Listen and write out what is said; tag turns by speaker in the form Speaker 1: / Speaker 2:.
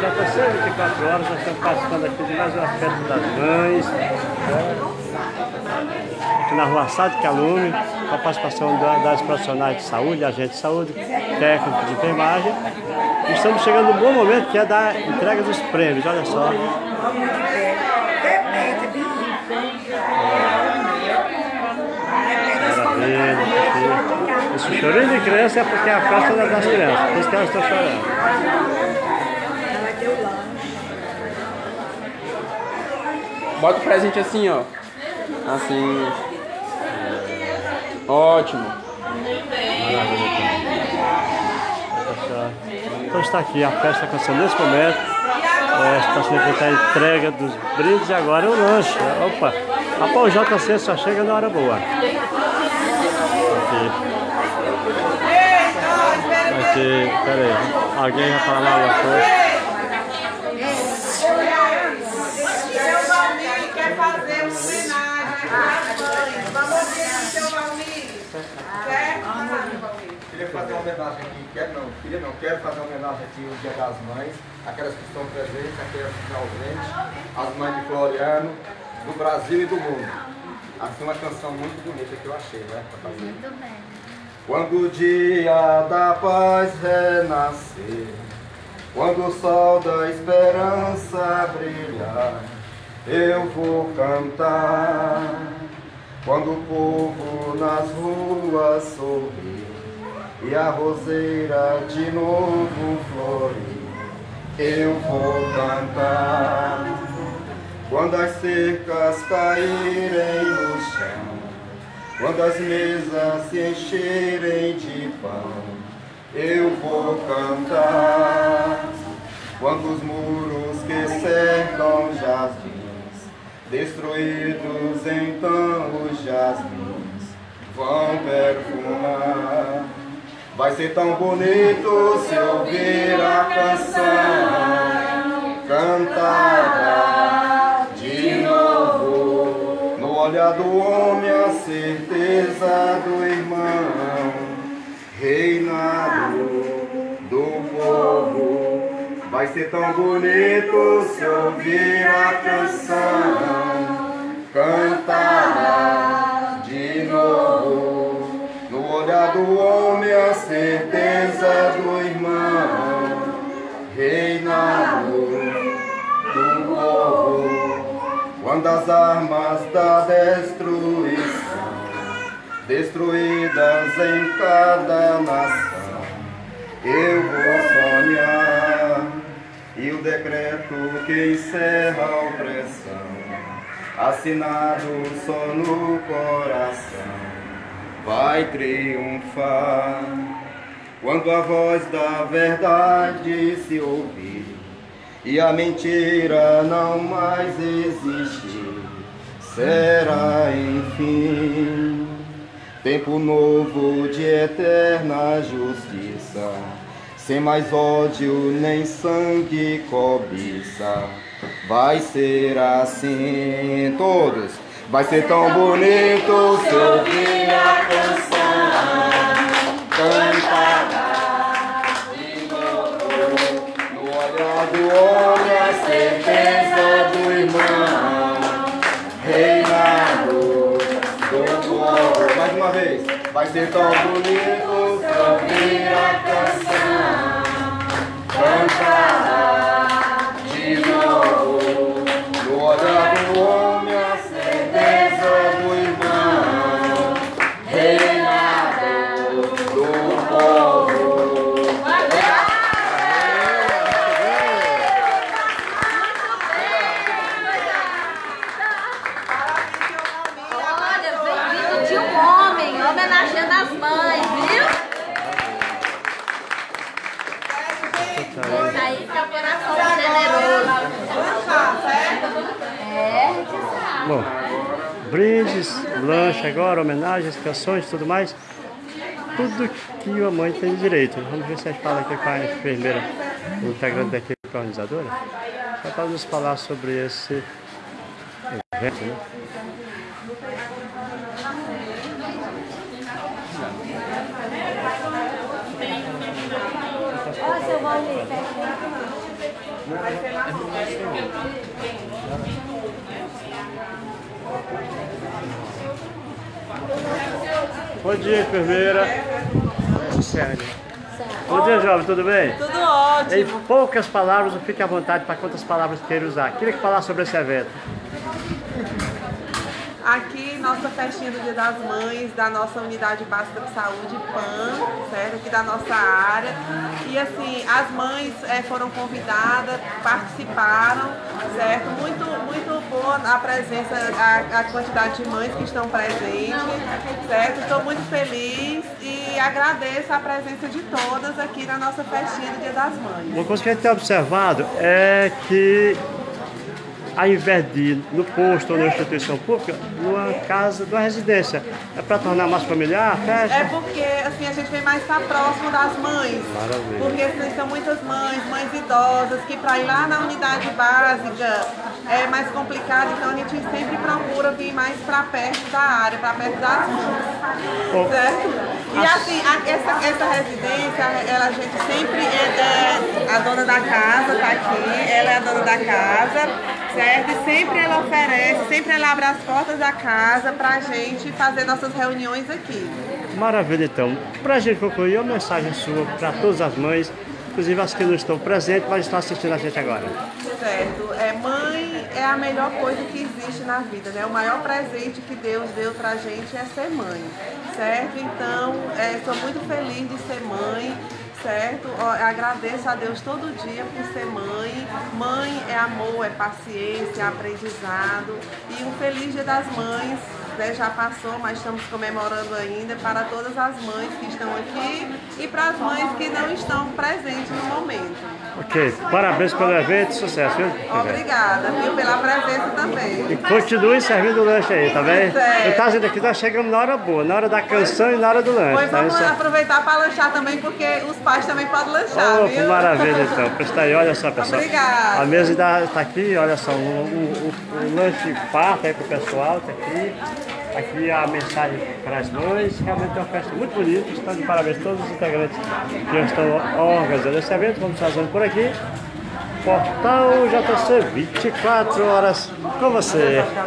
Speaker 1: já passou 24 horas, nós estamos participando aqui de mais uma festa das mães. Aqui na rua Sá de Calume, com a participação das profissionais de saúde, agentes de saúde, técnicos de enfermagem. E estamos chegando num bom momento que é da entrega dos prêmios, olha só. Esse chorinho de criança é porque é a festa das crianças, por isso que elas estão chorando.
Speaker 2: Bota o presente assim, ó. Assim. Ótimo.
Speaker 1: Então está aqui a festa acontecendo nesse momento. Está sendo feita a entrega dos brindes e agora o lanche. Opa! Rapaz, o JC só chega na hora boa. Aqui, peraí. Alguém vai falar alguma coisa?
Speaker 3: Seu Valmir quer fazer uma homenagem às mães. Vamos ver o seu Valmir.
Speaker 4: Queria fazer uma homenagem aqui, quero fazer uma homenagem aqui no Dia das Mães, aquelas que estão presentes, aquelas que estão ausentes, as mães de Floriano, do Brasil e do mundo. Assim, uma canção muito bonita que eu achei, né? Pra fazer.
Speaker 5: Muito bem.
Speaker 4: Quando o dia da paz renascer, quando o sol da esperança brilhar, eu vou cantar. Quando o povo nas ruas sorrir e a roseira de novo florir, eu vou cantar. Quando as cercas caírem no chão, quando as mesas se encherem de pão, eu vou cantar. Quando os muros que cercam jardins, destruídos então os jasmins vão perfumar. Vai ser tão bonito se ouvir a canção cantada de novo. No olhar do homem a certeza do irmão, reinado do povo. Vai ser tão bonito se ouvir a canção cantada de novo. No olhar do homem a certeza do irmão, reinado do povo. Quando as armas da destruição, destruídas em cada nação, eu vou sonhar. E o decreto que encerra a opressão, assinado só no coração, vai triunfar. Quando a voz da verdade se ouvir e a mentira não mais existir, será enfim tempo novo de eterna justiça, sem mais ódio nem sangue cobiça. Vai ser assim, todos. Vai ser tão bonito se ouvir a canção cantada de novo. No olhar do homem a certeza do irmão, reinado do povo. Mais uma vez. Vai ser tão bonito se ouvir a canção cantada de novo. No olhar do homem a certeza do irmão, reinado do povo.
Speaker 5: Olha, bem-vindo de um homem, homenageando as mães, viu? Isso aí que é o coração generoso. É, a gente sabe.
Speaker 1: Bom, brindes, lanche agora, homenagens, canções e tudo mais. Tudo que a mãe tem direito. Vamos ver se a gente fala aqui com a enfermeira, o integrante da equipe organizadora, para nos falar sobre esse evento, né?
Speaker 5: Ó, seu
Speaker 1: Bom dia, enfermeira. Bom dia, jovem, tudo bem?
Speaker 3: Tudo ótimo.
Speaker 1: Em poucas palavras, fique à vontade para quantas palavras queira usar. Queria que falasse sobre esse evento.
Speaker 3: Aqui, nossa festinha do Dia das Mães, da nossa Unidade Básica de Saúde, PAN, certo? Aqui da nossa área. E assim, as mães foram convidadas, participaram, certo? Muito boa a presença, a quantidade de mães que estão presentes, certo? Estou muito feliz e agradeço a presença de todas aqui na nossa festinha do Dia das Mães.
Speaker 1: Uma coisa que a gente tem observado é que, ao invés de ir no posto ou na instituição pública, numa casa, numa residência, é para tornar mais familiar a festa?
Speaker 3: É porque assim, a gente vem mais estar próximo das mães.
Speaker 1: Maravilha.
Speaker 3: Porque assim, são muitas mães idosas, que para ir lá na unidade básica é mais complicado, então a gente sempre procura vir mais para perto da área, para perto das mães. Certo? E assim, essa residência, a gente sempre a dona da casa está aqui, ela é a dona da casa, certo? E sempre ela oferece, sempre ela abre as portas da casa para a gente fazer nossas reuniões aqui.
Speaker 1: Maravilha, então. Para a gente concluir, uma mensagem sua para todas as mães, inclusive as que não estão presentes, mas estão assistindo a gente agora.
Speaker 3: Certo. Mãe é a melhor coisa que existe na vida, né? O maior presente que Deus deu pra gente é ser mãe, certo? Então, sou muito feliz de ser mãe, certo? Agradeço a Deus todo dia por ser mãe. Mãe é amor, é paciência, é aprendizado. E um feliz Dia das Mães, né? Já passou, mas estamos comemorando ainda para todas as mães que estão aqui e para as mães que não estão presentes no momento.
Speaker 1: Ok, parabéns pelo evento, sucesso, viu?
Speaker 3: Obrigada, viu, pela presença também.
Speaker 1: E continue servindo o lanche aí, tá bem?
Speaker 3: Certo.
Speaker 1: Eu estava dizendo aqui, nós chegamos na hora boa, na hora da canção e na hora do lanche.
Speaker 3: Pois
Speaker 1: Tá?
Speaker 3: vamos aproveitar para lanchar também, porque os pais também podem lanchar,
Speaker 1: Oh,
Speaker 3: viu?
Speaker 1: que maravilha, então. Pois tá aí, olha só, pessoal.
Speaker 3: Obrigada.
Speaker 1: A mesa está aqui, olha só, um lanche farto aí pro pessoal, tá aqui. Aqui a mensagem para as mães. Realmente é uma festa muito bonita. Estão de parabéns a todos os integrantes que estão organizando esse evento. Vamos fazendo por aqui. Portal JC, 24 horas com você.